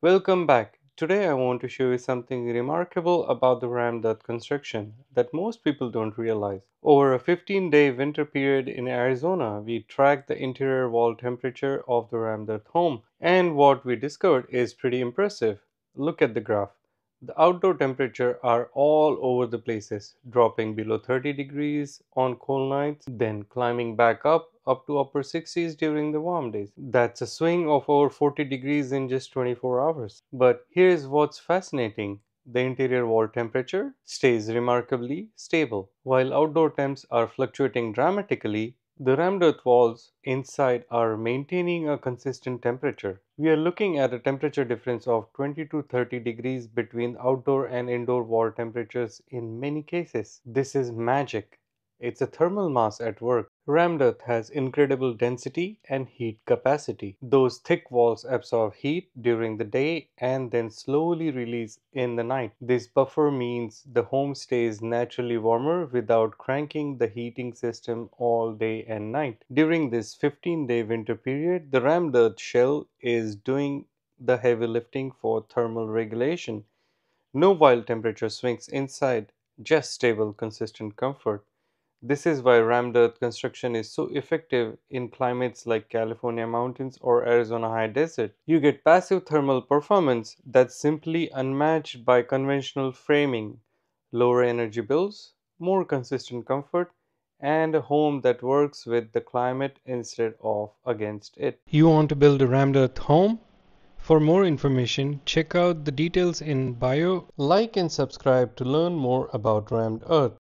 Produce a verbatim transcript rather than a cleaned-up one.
Welcome back. Today I want to show you something remarkable about the rammed earth construction that most people don't realize. Over a fifteen day winter period in Arizona, we tracked the interior wall temperature of the rammed earth home, and what we discovered is pretty impressive. Look at the graph. The outdoor temperature are all over the places, dropping below thirty degrees on cold nights, then climbing back up up to upper sixties during the warm days. That's a swing of over forty degrees in just twenty-four hours. But here's what's fascinating. The interior wall temperature stays remarkably stable. While outdoor temps are fluctuating dramatically, the rammed earth walls inside are maintaining a consistent temperature. We are looking at a temperature difference of twenty to thirty degrees between outdoor and indoor wall temperatures in many cases. This is magic. It's a thermal mass at work. Rammed earth has incredible density and heat capacity. Those thick walls absorb heat during the day and then slowly release in the night. This buffer means the home stays naturally warmer without cranking the heating system all day and night. During this fifteen day winter period, the rammed earth shell is doing the heavy lifting for thermal regulation. No wild temperature swings inside, just stable, consistent comfort. This is why rammed earth construction is so effective in climates like California mountains or Arizona high desert. You get passive thermal performance that's simply unmatched by conventional framing, lower energy bills, more consistent comfort, and a home that works with the climate instead of against it. You want to build a rammed earth home? For more information, check out the details in bio. Like and subscribe to learn more about rammed earth.